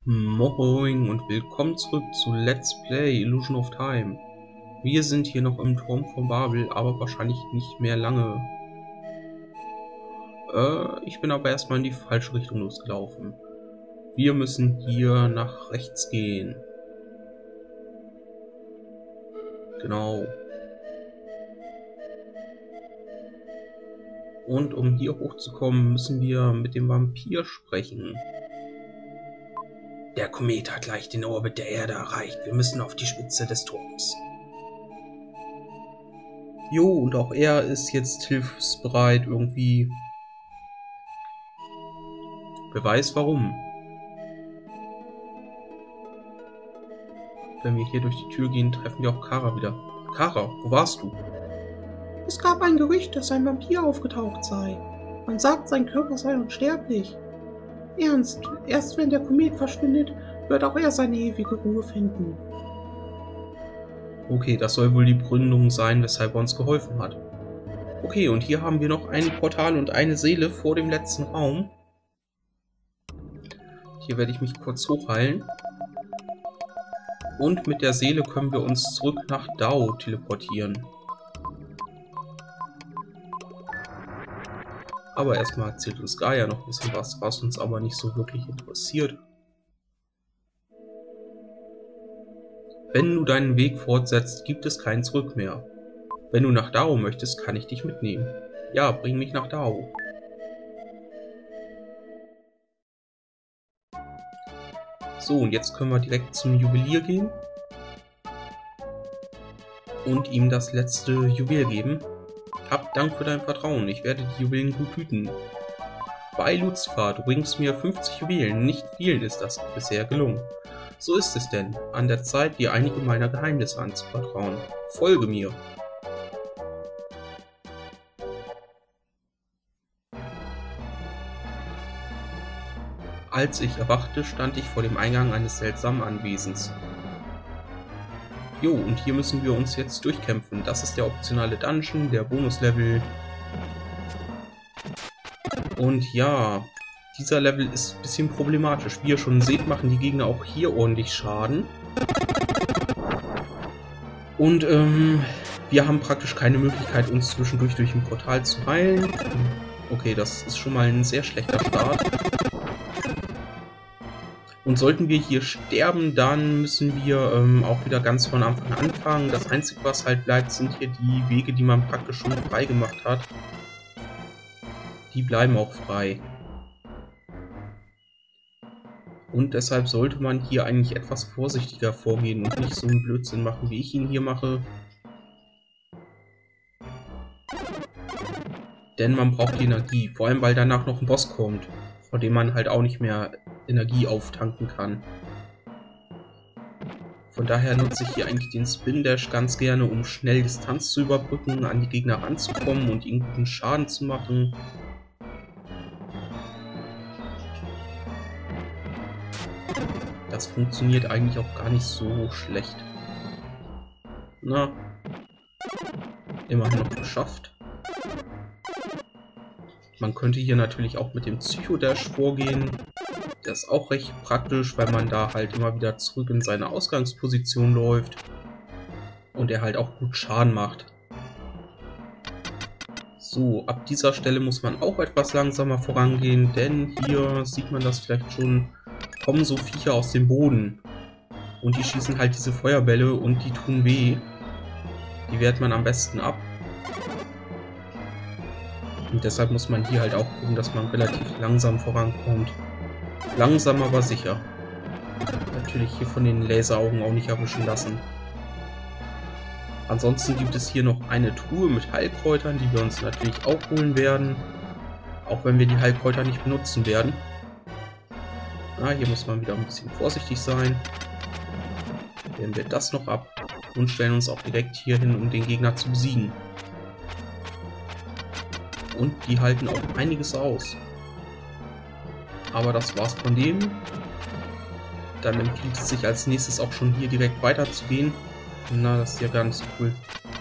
Moin und willkommen zurück zu Let's Play Illusion of Time. Wir sind hier noch im Turm von Babel, aber wahrscheinlich nicht mehr lange. Ich bin aber erstmal in die falsche Richtung losgelaufen. Wir müssen hier nach rechts gehen. Genau. Und um hier hochzukommen, müssen wir mit dem Vampir sprechen. Der Komet hat gleich den Orbit der Erde erreicht. Wir müssen auf die Spitze des Turms. Jo, und auch er ist jetzt hilfsbereit irgendwie. Wer weiß warum. Wenn wir hier durch die Tür gehen, treffen wir auch Kara wieder. Kara, wo warst du? Es gab ein Gerücht, dass ein Vampir aufgetaucht sei. Man sagt, sein Körper sei unsterblich. Ernst, erst wenn der Komet verschwindet, wird auch er seine ewige Ruhe finden. Okay, das soll wohl die Begründung sein, weshalb er uns geholfen hat. Okay, und hier haben wir noch ein Portal und eine Seele vor dem letzten Raum. Hier werde ich mich kurz hochheilen. Und mit der Seele können wir uns zurück nach Dao teleportieren. Aber erstmal erzählt uns Gaia noch ein bisschen was uns aber nicht so wirklich interessiert. Wenn du deinen Weg fortsetzt, gibt es kein Zurück mehr. Wenn du nach Dao möchtest, kann ich dich mitnehmen. Ja, bring mich nach Dao. So, und jetzt können wir direkt zum Juwelier gehen. Und ihm das letzte Juwel geben. Hab Dank für dein Vertrauen, ich werde die Juwelen gut hüten. Bei Lucifer, du bringst mir 50 Juwelen, nicht vielen ist das bisher gelungen. So ist es denn, an der Zeit, dir einige meiner Geheimnisse anzuvertrauen. Folge mir. Als ich erwachte, stand ich vor dem Eingang eines seltsamen Anwesens. Jo, und hier müssen wir uns jetzt durchkämpfen. Das ist der optionale Dungeon, der Bonuslevel. Und ja, dieser Level ist ein bisschen problematisch. Wie ihr schon seht, machen die Gegner auch hier ordentlich Schaden. Und wir haben praktisch keine Möglichkeit, uns zwischendurch durch ein Portal zu heilen. Okay, das ist schon mal ein sehr schlechter Start. Und sollten wir hier sterben, dann müssen wir auch wieder ganz von Anfang an anfangen. Das Einzige, was halt bleibt, sind hier die Wege, die man praktisch schon frei gemacht hat. Die bleiben auch frei. Und deshalb sollte man hier eigentlich etwas vorsichtiger vorgehen und nicht so einen Blödsinn machen, wie ich ihn hier mache. Denn man braucht die Energie, vor allem weil danach noch ein Boss kommt, vor dem man halt auch nicht mehr Energie auftanken kann. Von daher nutze ich hier eigentlich den Spin Dash ganz gerne, um schnell Distanz zu überbrücken, an die Gegner ranzukommen und ihnen guten Schaden zu machen. Das funktioniert eigentlich auch gar nicht so schlecht. Na, immerhin noch geschafft. Man könnte hier natürlich auch mit dem Psycho-Dash vorgehen. Der ist auch recht praktisch, weil man da halt immer wieder zurück in seine Ausgangsposition läuft. Und er halt auch gut Schaden macht. So, ab dieser Stelle muss man auch etwas langsamer vorangehen, denn hier sieht man das vielleicht schon, kommen so Viecher aus dem Boden. Und die schießen halt diese Feuerbälle und die tun weh. Die wehrt man am besten ab. Und deshalb muss man hier halt auch gucken, dass man relativ langsam vorankommt. Langsam, aber sicher. Natürlich hier von den Laseraugen auch nicht erwischen lassen. Ansonsten gibt es hier noch eine Truhe mit Heilkräutern, die wir uns natürlich auch holen werden. Auch wenn wir die Heilkräuter nicht benutzen werden. Hier muss man wieder ein bisschen vorsichtig sein. Nehmen wir das noch ab und stellen uns auch direkt hier hin, um den Gegner zu besiegen. Und die halten auch einiges aus. Aber das war's von dem. Dann empfiehlt es sich als nächstes auch schon hier direkt weiterzugehen. Na, das ist ja gar nicht so cool.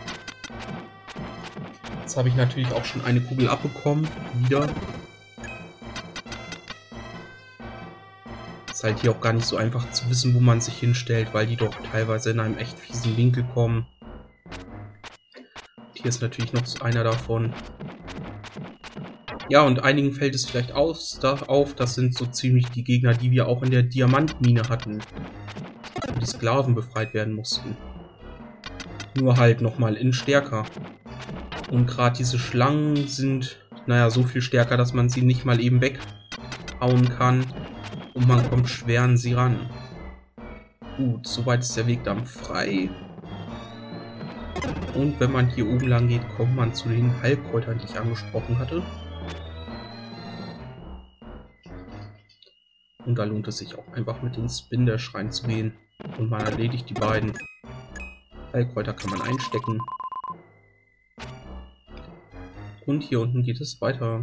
Jetzt habe ich natürlich auch schon eine Kugel abbekommen. Wieder. Ist halt hier auch gar nicht so einfach zu wissen, wo man sich hinstellt, weil die doch teilweise in einem echt fiesen Winkel kommen. Hier ist natürlich noch so einer davon. Ja, und einigen fällt es vielleicht auf, das sind so ziemlich die Gegner, die wir auch in der Diamantmine hatten. Wo die Sklaven befreit werden mussten. Nur halt nochmal in stärker. Und gerade diese Schlangen sind, naja, so viel stärker, dass man sie nicht mal eben weghauen kann. Und man kommt schwer an sie ran. Gut, soweit ist der Weg dann frei. Und wenn man hier oben lang geht, kommt man zu den Heilkräutern, die ich angesprochen hatte. Und da lohnt es sich auch einfach mit den Spindash reinzugehen. Und man erledigt die beiden. Heilkräuter kann man einstecken. Und hier unten geht es weiter.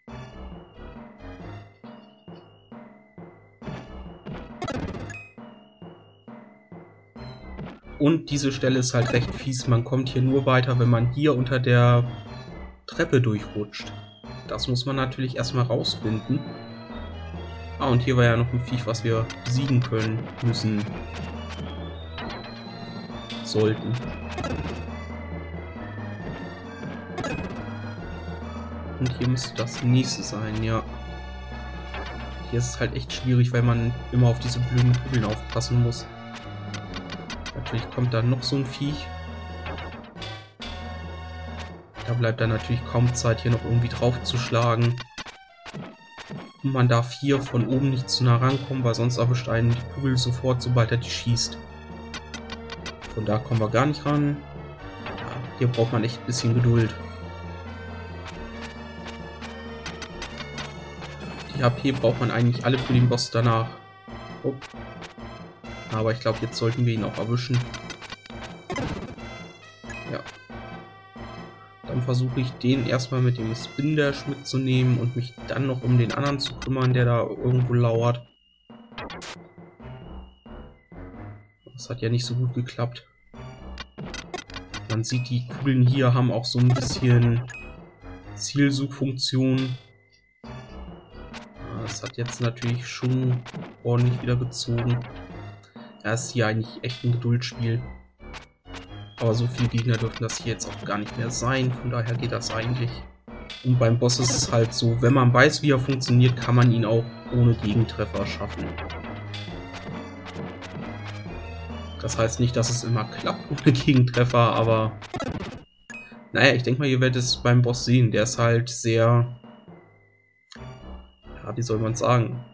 Und diese Stelle ist halt recht fies. Man kommt hier nur weiter, wenn man hier unter der Treppe durchrutscht. Das muss man natürlich erstmal rausfinden. Ah, und hier war ja noch ein Viech, was wir besiegen können, müssen, sollten. Und hier müsste das nächste sein, ja. Hier ist es halt echt schwierig, weil man immer auf diese blöden Kugeln aufpassen muss. Natürlich kommt da noch so ein Viech. Da bleibt dann natürlich kaum Zeit, hier noch irgendwie drauf zu schlagen. Und man darf hier von oben nicht zu nah rankommen, weil sonst erwischt einen die Kugel sofort, sobald er die schießt. Von da kommen wir gar nicht ran. Ja, hier braucht man echt ein bisschen Geduld. Die HP braucht man eigentlich alle für den Boss danach. Oh. Aber ich glaube, jetzt sollten wir ihn auch erwischen. Ja. Dann versuche ich den erstmal mit dem Spindash mitzunehmen und mich dann noch um den anderen zu kümmern, der da irgendwo lauert. Das hat ja nicht so gut geklappt. Man sieht, die Kugeln hier haben auch so ein bisschen Zielsuchfunktion. Das hat jetzt natürlich schon ordentlich wieder gezogen. Ja, ist hier eigentlich echt ein Geduldsspiel. Aber so viele Gegner dürfen das hier jetzt auch gar nicht mehr sein, von daher geht das eigentlich. Und beim Boss ist es halt so, wenn man weiß, wie er funktioniert, kann man ihn auch ohne Gegentreffer schaffen. Das heißt nicht, dass es immer klappt ohne Gegentreffer, aber naja, ich denke mal, ihr werdet es beim Boss sehen. Der ist halt sehr, ja, wie soll man sagen?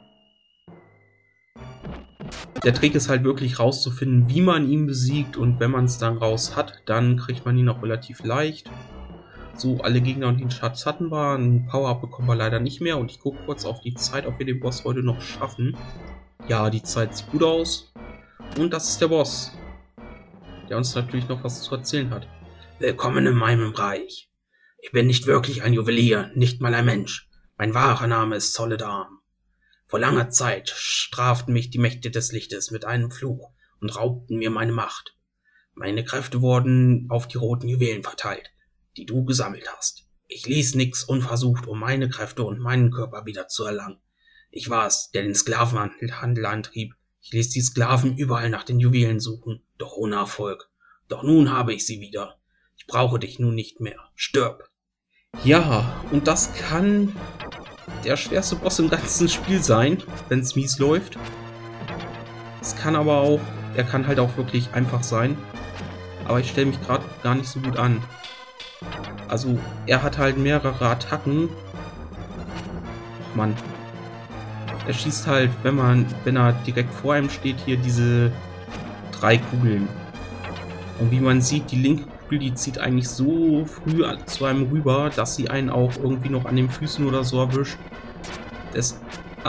Der Trick ist halt wirklich rauszufinden, wie man ihn besiegt, und wenn man es dann raus hat, dann kriegt man ihn auch relativ leicht. So, alle Gegner und den Schatz hatten wir, ein Power-Up bekommen wir leider nicht mehr, und ich gucke kurz auf die Zeit, ob wir den Boss heute noch schaffen. Ja, die Zeit sieht gut aus. Und das ist der Boss, der uns natürlich noch was zu erzählen hat. Willkommen in meinem Reich. Ich bin nicht wirklich ein Juwelier, nicht mal ein Mensch. Mein wahrer Name ist Soledam. Vor langer Zeit straften mich die Mächte des Lichtes mit einem Fluch und raubten mir meine Macht. Meine Kräfte wurden auf die roten Juwelen verteilt, die du gesammelt hast. Ich ließ nichts unversucht, um meine Kräfte und meinen Körper wieder zu erlangen. Ich war es, der den Sklavenhandel antrieb. Ich ließ die Sklaven überall nach den Juwelen suchen, doch ohne Erfolg. Doch nun habe ich sie wieder. Ich brauche dich nun nicht mehr. Stirb! Ja, und das kann der schwerste Boss im ganzen Spiel sein, wenn es mies läuft. Es kann aber auch, er kann halt auch wirklich einfach sein. Aber ich stelle mich gerade gar nicht so gut an. Also, er hat halt mehrere Attacken. Och Mann. Er schießt halt, wenn er direkt vor einem steht, hier diese 3 Kugeln. Und wie man sieht, die linke Kugel, die zieht eigentlich so früh zu einem rüber, dass sie einen auch irgendwie noch an den Füßen oder so erwischt. Das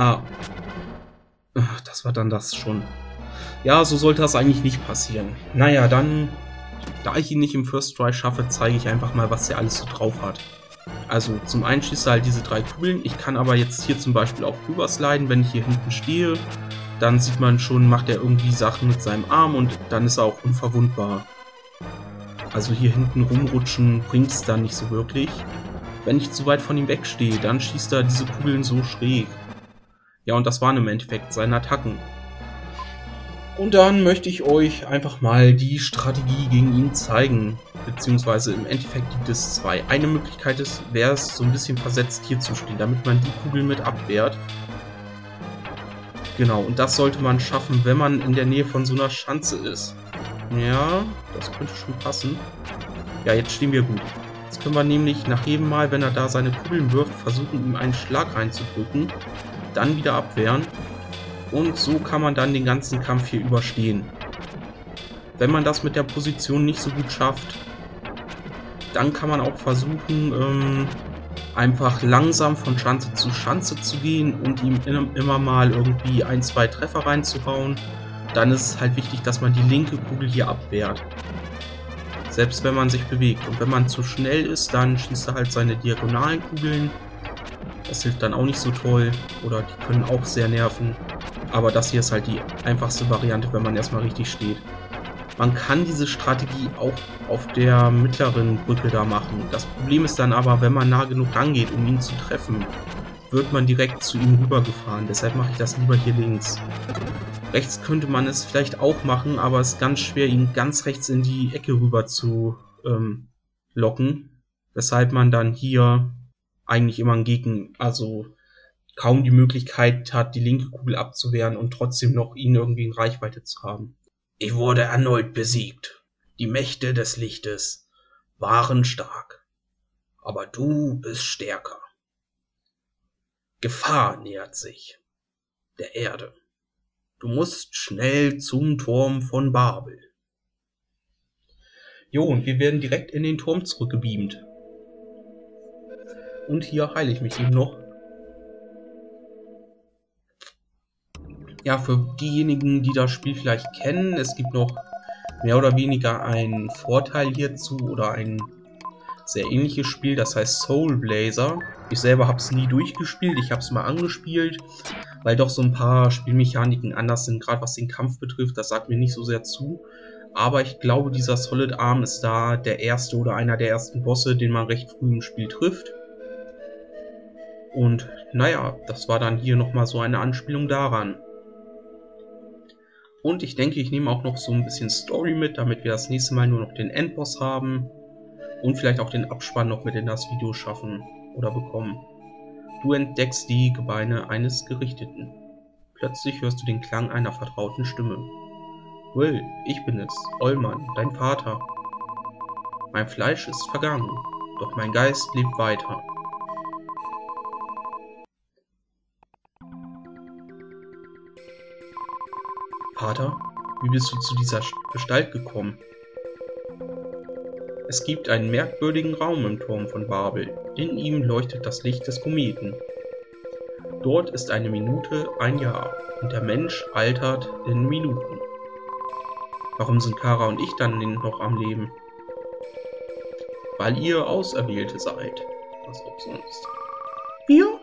war dann das schon. Ja, so sollte das eigentlich nicht passieren. Naja, dann, da ich ihn nicht im First Try schaffe, zeige ich einfach mal, was er alles so drauf hat. Also zum einen schießt er halt diese 3 Kugeln. Ich kann aber jetzt hier zum Beispiel auch rübersliden, wenn ich hier hinten stehe. Dann sieht man schon, macht er irgendwie Sachen mit seinem Arm und dann ist er auch unverwundbar. Also hier hinten rumrutschen bringt es dann nicht so wirklich. Wenn ich zu weit von ihm wegstehe, dann schießt er diese Kugeln so schräg. Ja, und das waren im Endeffekt seine Attacken. Und dann möchte ich euch einfach mal die Strategie gegen ihn zeigen. Beziehungsweise im Endeffekt gibt es zwei. Eine Möglichkeit wäre es, so ein bisschen versetzt hier zu stehen, damit man die Kugel mit abwehrt. Genau, und das sollte man schaffen, wenn man in der Nähe von so einer Schanze ist. Ja, das könnte schon passen. Ja, jetzt stehen wir gut. Jetzt können wir nämlich nach jedem Mal, wenn er da seine Kugeln wirft, versuchen, ihm einen Schlag reinzudrücken. Dann wieder abwehren. Und so kann man dann den ganzen Kampf hier überstehen. Wenn man das mit der Position nicht so gut schafft, dann kann man auch versuchen, einfach langsam von Schanze zu gehen und ihm immer mal irgendwie 1, 2 Treffer reinzuhauen. Dann ist es halt wichtig, dass man die linke Kugel hier abwehrt. Selbst wenn man sich bewegt. Und wenn man zu schnell ist, dann schießt er halt seine diagonalen Kugeln. Das hilft dann auch nicht so toll. Oder die können auch sehr nerven. Aber das hier ist halt die einfachste Variante, wenn man erstmal richtig steht. Man kann diese Strategie auch auf der mittleren Brücke da machen. Das Problem ist dann aber, wenn man nah genug rangeht, um ihn zu treffen, wird man direkt zu ihm rübergefahren. Deshalb mache ich das lieber hier links. Rechts könnte man es vielleicht auch machen, aber es ist ganz schwer, ihn ganz rechts in die Ecke rüber zu locken. Weshalb man dann hier eigentlich immer also kaum die Möglichkeit hat, die linke Kugel abzuwehren und trotzdem noch ihn irgendwie in Reichweite zu haben. Ich wurde erneut besiegt. Die Mächte des Lichtes waren stark. Aber du bist stärker. Gefahr nähert sich der Erde. Du musst schnell zum Turm von Babel. Jo, und wir werden direkt in den Turm zurückgebeamt. Und hier heile ich mich eben noch. Ja, für diejenigen, die das Spiel vielleicht kennen, es gibt noch mehr oder weniger einen Vorteil hierzu oder ein sehr ähnliches Spiel, das heißt Soul Blazer. Ich selber habe es nie durchgespielt, ich habe es mal angespielt, weil doch so ein paar Spielmechaniken anders sind, gerade was den Kampf betrifft, das sagt mir nicht so sehr zu. Aber ich glaube, dieser Solid Arm ist da der erste oder einer der ersten Bosse, den man recht früh im Spiel trifft. Und naja, das war dann hier nochmal so eine Anspielung daran. Und ich denke, ich nehme auch noch so ein bisschen Story mit, damit wir das nächste Mal nur noch den Endboss haben. Und vielleicht auch den Abspann noch mit in das Video schaffen oder bekommen. Du entdeckst die Gebeine eines Gerichteten. Plötzlich hörst du den Klang einer vertrauten Stimme. Will, ich bin es, Ollmann, dein Vater. Mein Fleisch ist vergangen, doch mein Geist lebt weiter. Vater, wie bist du zu dieser Gestalt gekommen? Es gibt einen merkwürdigen Raum im Turm von Babel. In ihm leuchtet das Licht des Kometen. Dort ist eine Minute ein Jahr und der Mensch altert in Minuten. Warum sind Kara und ich dann noch am Leben? Weil ihr Auserwählte seid. Was auch sonst. Wir?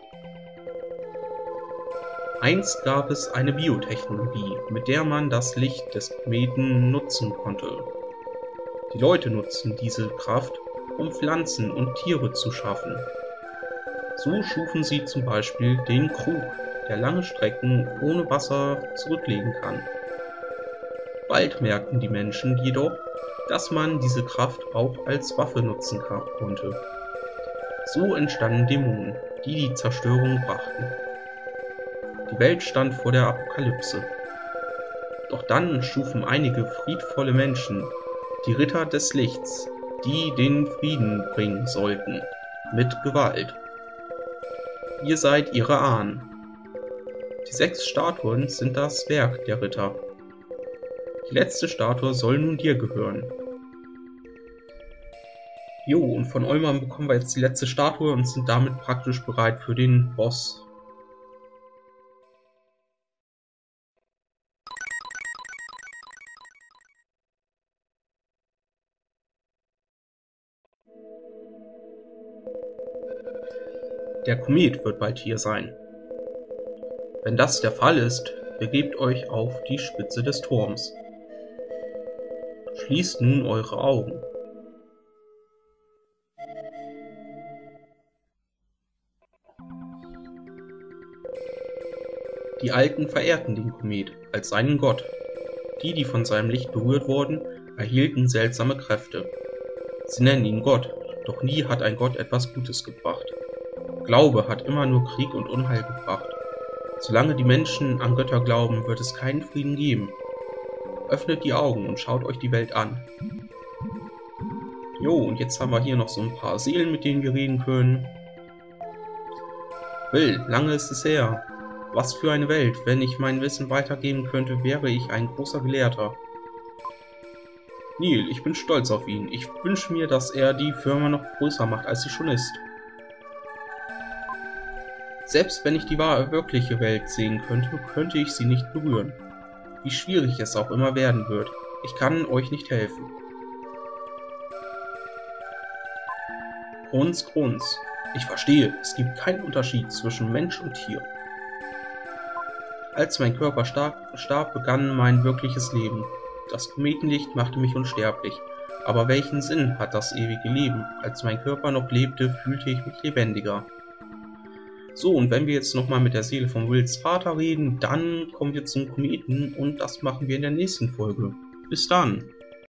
Einst gab es eine Biotechnologie, mit der man das Licht des Kometen nutzen konnte. Die Leute nutzten diese Kraft, um Pflanzen und Tiere zu schaffen. So schufen sie zum Beispiel den Krug, der lange Strecken ohne Wasser zurücklegen kann. Bald merkten die Menschen jedoch, dass man diese Kraft auch als Waffe nutzen konnte. So entstanden Dämonen, die die Zerstörung brachten. Die Welt stand vor der Apokalypse. Doch dann schufen einige friedvolle Menschen die Ritter des Lichts, die den Frieden bringen sollten, mit Gewalt. Ihr seid ihre Ahnen. Die 6 Statuen sind das Werk der Ritter. Die letzte Statue soll nun dir gehören. Jo, und von Ollmann bekommen wir jetzt die letzte Statue und sind damit praktisch bereit für den Boss. Der Komet wird bald hier sein. Wenn das der Fall ist, begebt euch auf die Spitze des Turms. Schließt nun eure Augen. Die Alten verehrten den Komet als seinen Gott. Die von seinem Licht berührt wurden, erhielten seltsame Kräfte. Sie nennen ihn Gott, doch nie hat ein Gott etwas Gutes gebracht. Glaube hat immer nur Krieg und Unheil gebracht. Solange die Menschen an Götter glauben, wird es keinen Frieden geben. Öffnet die Augen und schaut euch die Welt an. Jo, und jetzt haben wir hier noch so ein paar Seelen, mit denen wir reden können. Will, lange ist es her. Was für eine Welt. Wenn ich mein Wissen weitergeben könnte, wäre ich ein großer Gelehrter. Neil, ich bin stolz auf ihn. Ich wünsche mir, dass er die Firma noch größer macht, als sie schon ist. Selbst wenn ich die wahre, wirkliche Welt sehen könnte, könnte ich sie nicht berühren. Wie schwierig es auch immer werden wird. Ich kann euch nicht helfen. Grunz, Grunz. Ich verstehe, es gibt keinen Unterschied zwischen Mensch und Tier. Als mein Körper starb, begann mein wirkliches Leben. Das Kometenlicht machte mich unsterblich. Aber welchen Sinn hat das ewige Leben? Als mein Körper noch lebte, fühlte ich mich lebendiger. So, und wenn wir jetzt nochmal mit der Seele von Wills Vater reden, dann kommen wir zum Kometen und das machen wir in der nächsten Folge. Bis dann!